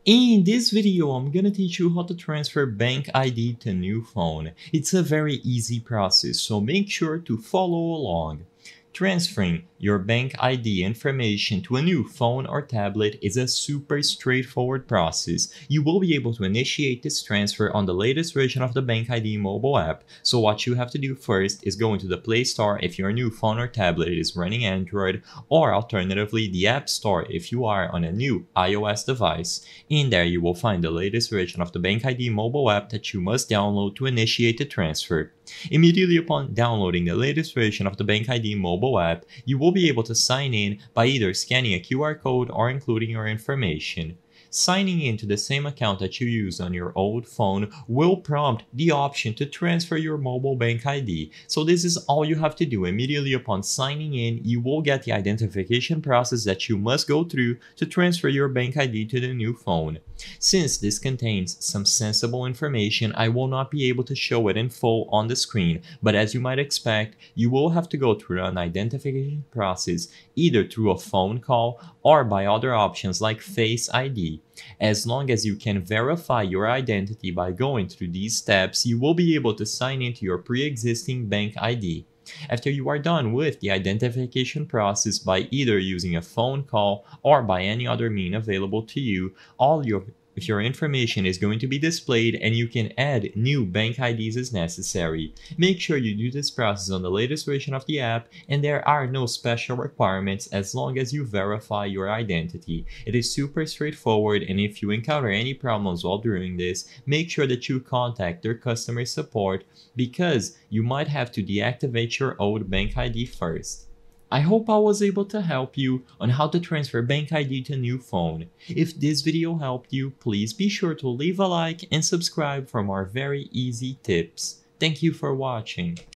In this video, I'm gonna teach you how to transfer bank ID to new phone. It's a very easy process, so make sure to follow along. Transferring your bank ID information to a new phone or tablet is a super straightforward process. You will be able to initiate this transfer on the latest version of the Bank ID mobile app. So what you have to do first is go into the Play Store if your new phone or tablet is running Android, or alternatively the App Store if you are on a new iOS device. In there you will find the latest version of the Bank ID mobile app that you must download to initiate the transfer. Immediately upon downloading the latest version of the Bank ID mobile app, you will be able to sign in by either scanning a QR code or including your information. Signing in to the same account that you used on your old phone will prompt the option to transfer your mobile bank ID. So this is all you have to do. Immediately upon signing in, you will get the identification process that you must go through to transfer your bank ID to the new phone. Since this contains some sensible information, I will not be able to show it in full on the screen, but as you might expect, you will have to go through an identification process either through a phone call or by other options like Face ID. As long as you can verify your identity by going through these steps, you will be able to sign into your pre-existing bank ID. After you are done with the identification process by either using a phone call or by any other mean available to you, all your information is going to be displayed and you can add new bank IDs as necessary. Make sure you do this process on the latest version of the app, and there are no special requirements as long as you verify your identity. It is super straightforward, and if you encounter any problems while doing this, make sure that you contact their customer support because you might have to deactivate your old bank ID first. I hope I was able to help you on how to transfer bank ID to a new phone. If this video helped you, please be sure to leave a like and subscribe for more very easy tips. Thank you for watching.